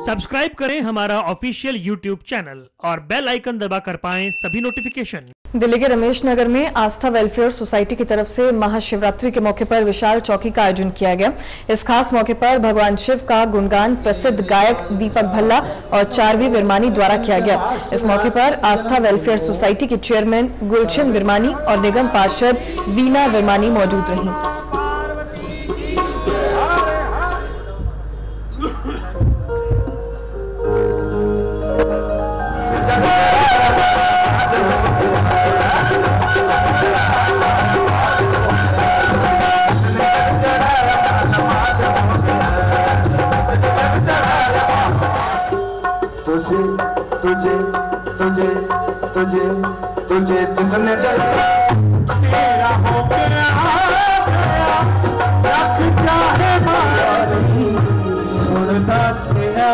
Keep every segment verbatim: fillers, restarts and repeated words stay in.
Subscribe करें हमारा official YouTube channel और बेल आइकन दबाकर पाएं सभी नोटिफिकेशन। दिल्ली के रमेश नगर में आस्था वेलफेयर सोसाइटी की तरफ से महाशिवरात्रि के मौके पर विशाल चौकी का आयोजन किया गया। इस खास मौके पर भगवान शिव का गुणगान प्रसिद्ध गायक दीपक भल्ला और चारवी विरमानी द्वारा किया गया। इस मौके पर आस्था वेलफेयर सोसाइटी के चेयरमैन गुलशन विरमानी और निगम पार्षद वीना विरमानी मौजूद रहीं। तुझे तुझे तुझे तुझे तुझे जिसने तेरा हो गया रख चाहे मारी सुनता तेरा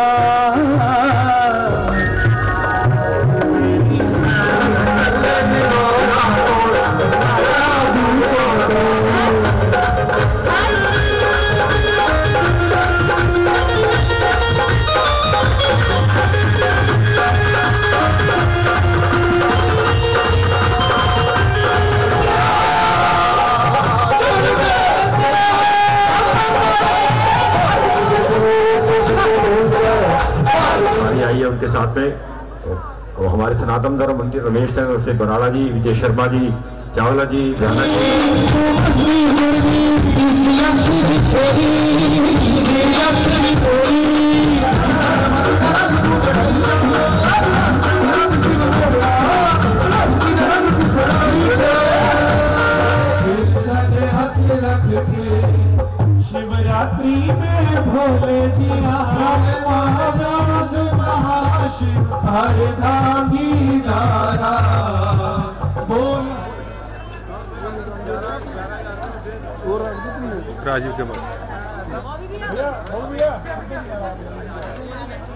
उनके साथ में और हमारे सनातन धर्म मंत्री रमेश नगर से बराड़ा जी, विजय शर्मा जी, चावला जी, जाना शिवरात्रि में भोले जी अर्धांगी नारा बोल राजीव के बाद